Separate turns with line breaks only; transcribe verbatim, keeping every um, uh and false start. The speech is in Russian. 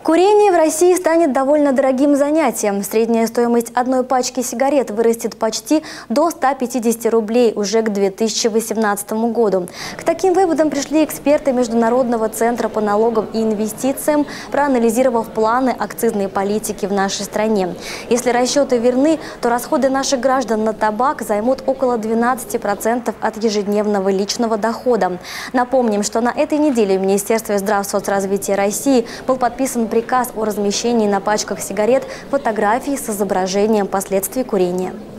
Курение в России станет довольно дорогим занятием. Средняя стоимость одной пачки сигарет вырастет почти до ста пятидесяти рублей уже к две тысячи восемнадцатому году. К таким выводам пришли эксперты Международного центра по налогам и инвестициям, проанализировав планы акцизной политики в нашей стране. Если расчеты верны, то расходы наших граждан на табак займут около двенадцати процентов от ежедневного личного дохода. Напомним, что на этой неделе в Министерстве Здравсоцразвития России был подписан приказ о размещении на пачках сигарет фотографий с изображением последствий курения.